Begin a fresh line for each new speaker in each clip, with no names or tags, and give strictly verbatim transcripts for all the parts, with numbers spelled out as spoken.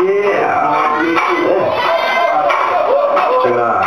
Yeah. Check it out.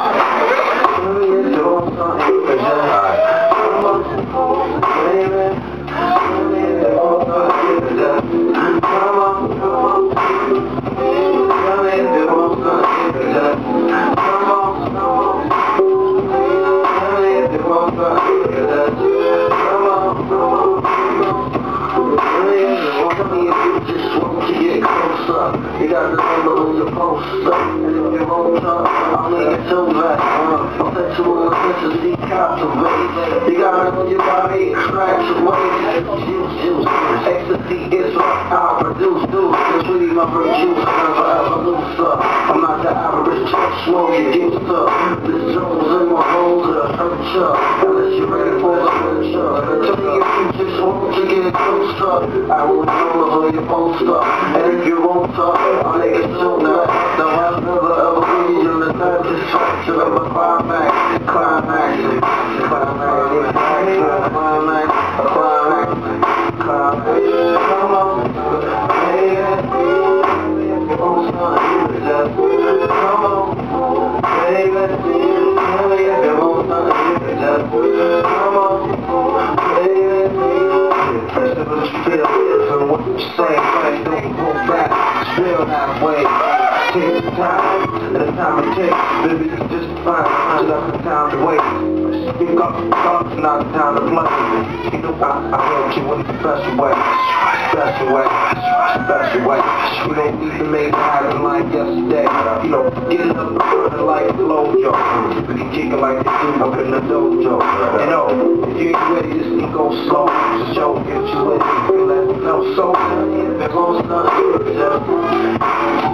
You got the number on your poster, and if you won't talk, I'll make it so bad. Uh, sexual intensity captivate. You got it on your body, scratch away. Juice, juice, ecstasy is what I produce, dude. It's really my virtue, I'm forever looser. I'm not the average truck, slow you used to. This Jones in my holes, it'll hurt ya, unless you're ready for the future. Tell me if you just want to get closer, I will know your poster, and if you won't talk, I'll make it sooner. No, I'll never ever be in the satisfaction of a climax, climax, climax, climax, climax, climax, climax. Come on, baby, oh son, you just come on, baby, tell me if you want something, you just come on, baby. First of all, feel it, so what you say, right, don't go back, feel that way. Take the time, and the time it takes, baby, you just find find out the time to wait. Speak up, thoughts, not the time to play. You know I, I want you in a special way, special way, special way. You don't need to make it happen like yesterday. You know, get it up and burn like a flojo. We can kick it like they do up in the dojo. You know, if you ain't ready, this can go slow. Just show if you ready, you can let me know. So, if it goes nothing, just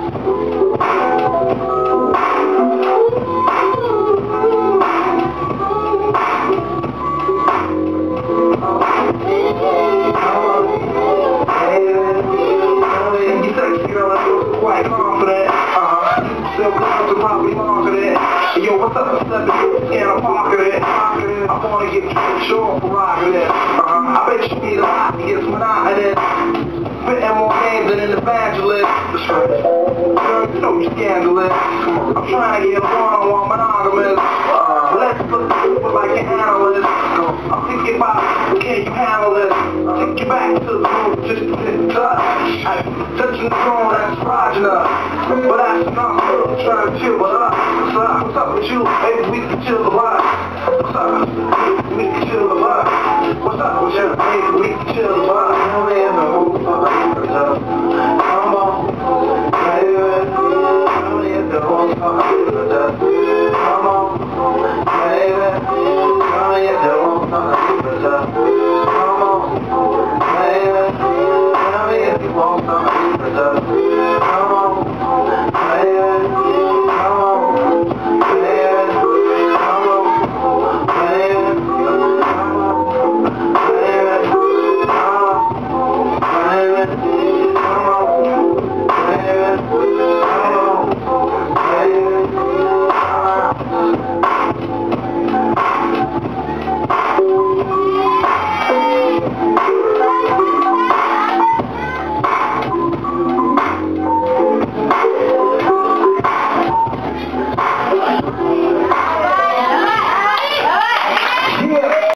quite confident, uh-huh, still close to probably marketing. Yo, what's up, I'm stepping in, I'm marketing, marketing. I wanna get short for rocking it, uh-huh. I bet you need a lot to get monotonous. Spitting more names than an evangelist. Girl, you know you scandalous. I'm trying to get one-on-one monogamous. Uh, let's look stupid like an analyst. I'm thinking about, can you handle this? Take you back to the room just to hit touch. I touching the throne, that's Rajana. But that's enough, I'm trying to chill, but up. What's up? What's up with you? Maybe we can chill a lot. What's up? We can chill a lot. What's up with you? Maybe we can chill a lot. Come in the room, come on, baby. Come in the room, come on, baby. Come in the room, come on, baby. Tell me if you want something, come on.